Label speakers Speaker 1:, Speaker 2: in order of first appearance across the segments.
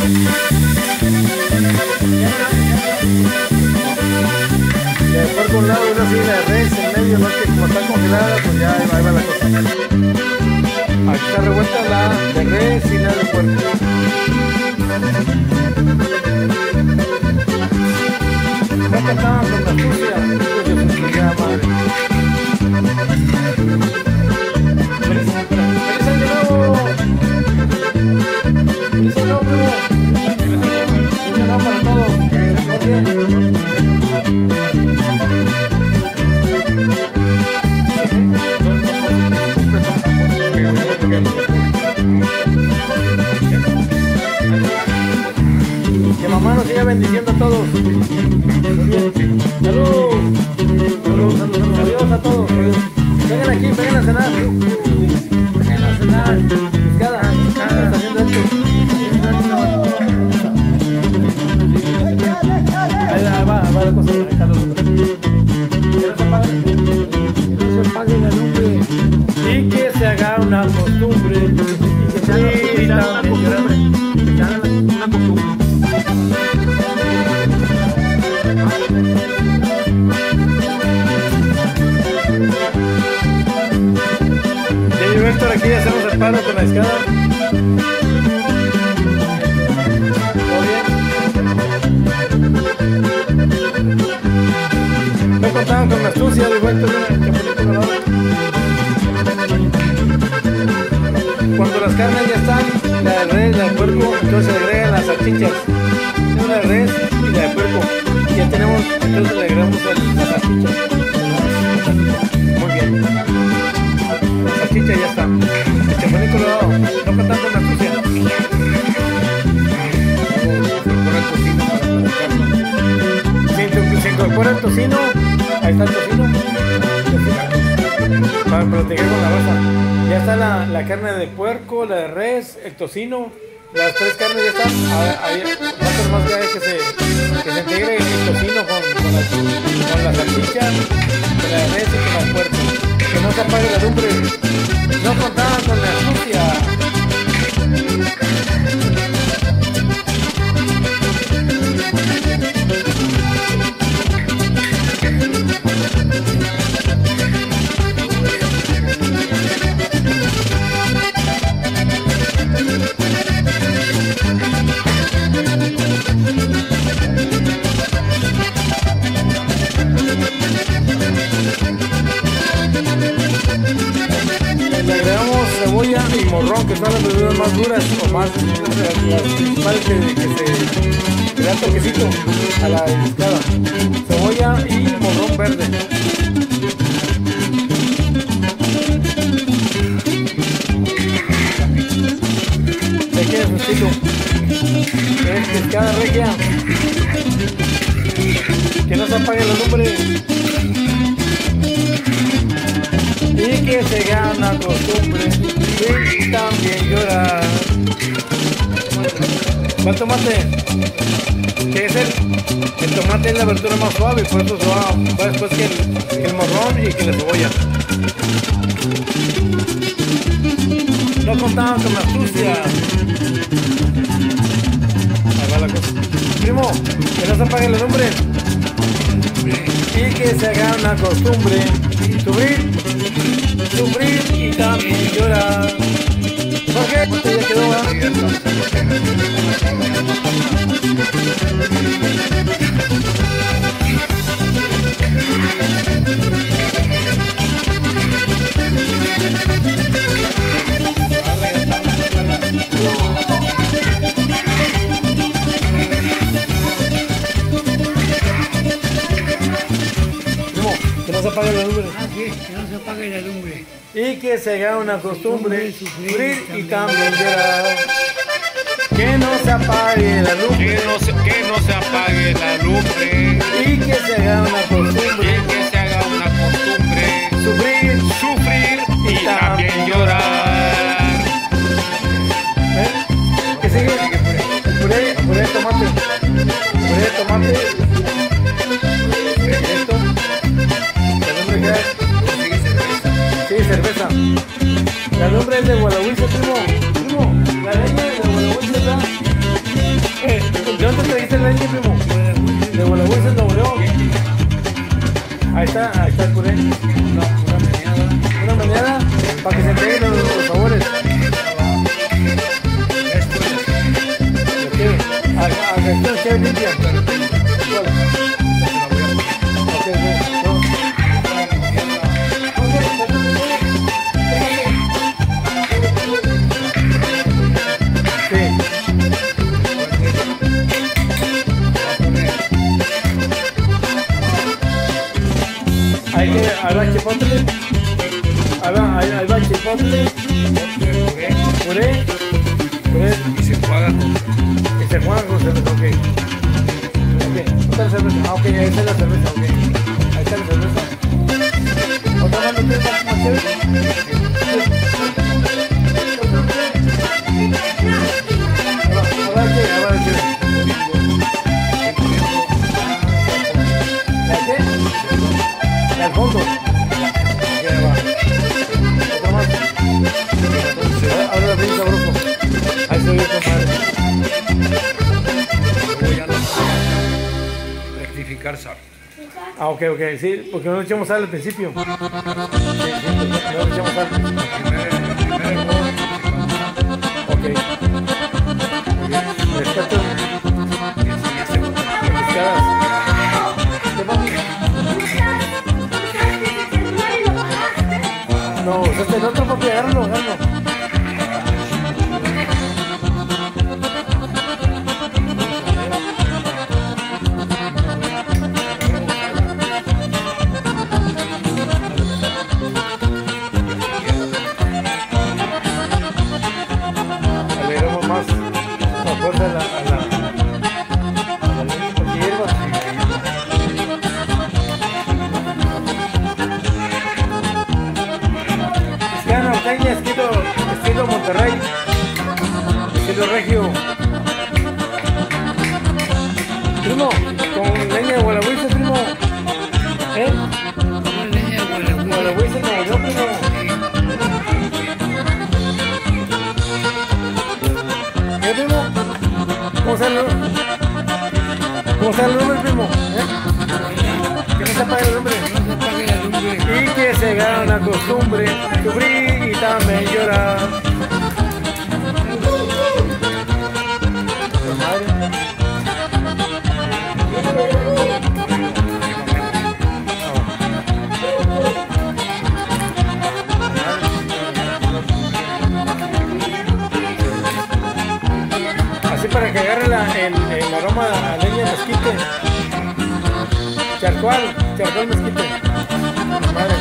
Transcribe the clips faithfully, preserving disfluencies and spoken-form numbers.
Speaker 1: De puerco a un lado y una fila de res en medio, no es que como está congelada, pues ya ahí va, ahí va la cosa. Aquí está revuelta la de res y la de puerco. Ya cantaban con la sucia, sucia, madre. ¡Feliz, feliz año nuevo! ¡Feliz año nuevo! ¡Feliz año nuevo para todos! ¡Muy bien! Que mamá nos siga bendiciendo a todos. Muy bien. ¡Salud! ¡Salud, salud! ¡Adiós a todos! Vengan aquí, vengan a cenar. Vengan a cenar. Pescada, pescada, está haciendo esto. Ahí va, va la cosa. Que no se apague, que no se apague la lumbre. Y que se haga una costumbre. Y que se haga una costumbre. Que se haga una costumbre. Ya llegó Héctor aquí, hacemos el paro con la escala. Muy bien. Me contaban con la astucia de vuelta de una. Cuando las carnes ya están, la de res, la de puerco, entonces se agregan las salchichas. Una de res y la de puerco. Y ya tenemos, entonces le agregamos el, las salchichas. Muy bien. La salchicha ya está. El chapulín colorado, no cantando una astucia. Se incorpora el tocino. Ahí está el tocino. Para proteger con la raza. Ya está la, la carne de puerco, la de res, el tocino. Las tres carnes ya están. Ahí falta más que, que, se, que se integre el tocino con, con, la, con la salchicha, con la de res y con la de puerco. Que no se apague la lumbre. No contaban con la astucia. Le agregamos cebolla y morrón, que son las verduras más duras o más las principales que, que se que dan toquecito a la pescada. Cebolla y morrón verde. ¿De qué es un estilo? Es pescada regia. Que no se apague la lumbre. Y que se gana costumbre y también llorar. ¿Cuál tomate? ¿Qué es el? El tomate es la verdura más suave, por eso se va, va después que el, que el morrón y que la cebolla. No contaban con la astucia. Ahí va la cosa. Primo, que no se apague la lumbre. Y que se haga una costumbre. Sufrir, sufrir y también llorar. ¿Por qué? Porque ya quedó, ¿eh? Que no se apague la lumbre.
Speaker 2: Ah, sí, que no se apague la lumbre.
Speaker 1: Y que se haga una costumbre, sufrir y también llorar. Que no se apague la lumbre.
Speaker 3: Que no se, que no se apague la lumbre.
Speaker 1: Y que se haga una costumbre.
Speaker 3: Y que se haga una costumbre.
Speaker 1: Sufrir,
Speaker 3: Sufrir y también llorar.
Speaker 1: ¿Eh? ¿Qué sigue? El puré, el puré de tomate. El puré de tomate. Esto. ¿La lumbre qué es? Sí, cerveza. La lumbre es de Guadalupe, primo. Primo, la leña de Guadalupe está. Gualeguaychú, Nuevo León. Ahí está, ahí está el puré.
Speaker 2: Una, una meneada.
Speaker 1: Una mañana para que se entreguen los, los sabores.
Speaker 2: Esto es.
Speaker 1: ¿De qué? A, a gestión que limpia. ¿Cuál? Ok, ok. No. Sí. Hay que, ahí va chipotle. Ahí va, ahí, ahí va chipotle. Puré. Puré.
Speaker 2: Y se juega con.
Speaker 1: Y se juega con cerveza, ok. Ok, otra cerveza. Ah, ok, ahí está la cerveza, ok. Ahí está la cerveza. ¿Otra más no tiene más, más chévere? Ahora sí, ahora sí. ¿La qué? Al fondo. Ya va. Otra más. Ahora la bien sabroso. Ahí se ve con madre.
Speaker 2: Luego ya lo rectificar sal.
Speaker 1: Ah, ok, ok, sí, porque no le echamos sal al principio. Sí, sí, no le echamos sal.
Speaker 2: Primero, primero el gol,
Speaker 1: Ok. Respeto
Speaker 2: y así ya se va.
Speaker 1: las pescadas. ¿Qué pasa? No, usaste el otro papi, agárralo, agárralo. Agregamos más, más fuerza a la, a la, a la leche, porque hierba. Pescada norteña, estilo, estilo Monterrey, estilo regio. Primo, con leña de Gualeguaychú, primo. ¿Eh?
Speaker 2: Una leña de Gualeguaychú.
Speaker 1: Gualeguaychú, Nuevo León, primo. ¿Eh, primo? ¿Cómo sale el ¿Cómo sale el nombre, primo? ¿Eh? Que no se apague el nombre.
Speaker 2: No se apague la lumbre.
Speaker 1: Y que se gana una costumbre, sufrir y también llorar. Madre. Así para que agarre la, el, el aroma a leña de mezquite. Charcual, charcual mezquite. Madre.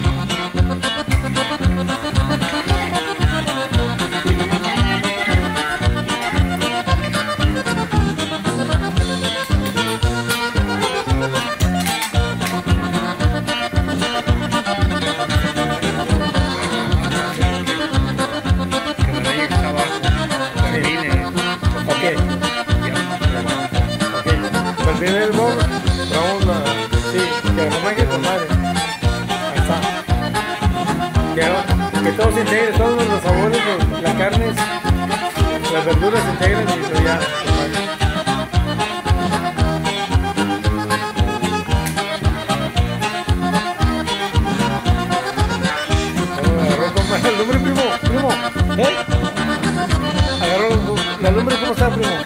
Speaker 2: Que la leña que está abajo termine.
Speaker 1: Ok. Ok. Pues viene el bol. Vamos a. Sí, que arromaje con madre. Ahí está. Que, que todo se integre, todos los sabores, los, las carnes, las verduras se integren y eso ya. Con madre. Agarró con madre el lumbre, primo. Primo. ¿Eh? Agarró la lumbre, ¿cómo está, primo?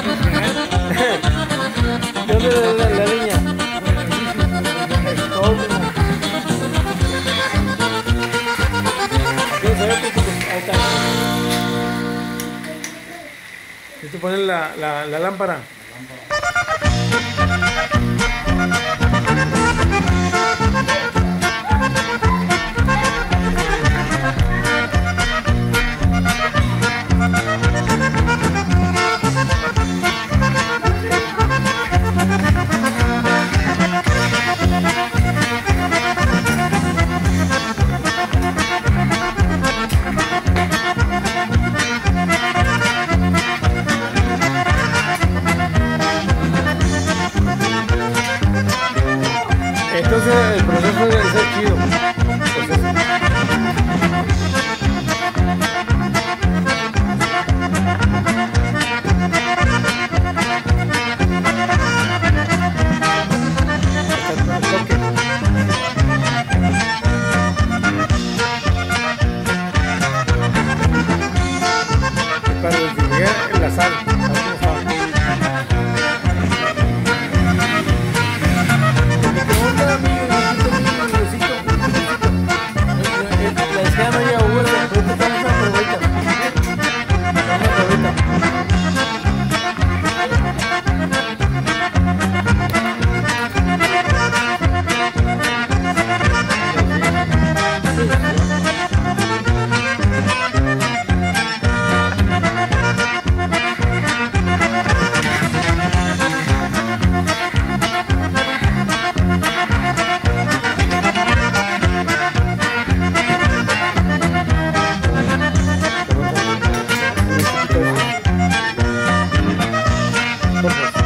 Speaker 1: ¿De dónde la, la, la leña? Es todo, primo. Aquí se ve, primo, ahí está. Esto poner la, la, la lámpara. sal. A ver cómo está. El microondas, mi amiguito, mi Diosito. La escena no llega a hueso. Ahorita estamos en una probeta. Estamos en una probeta. Por favor.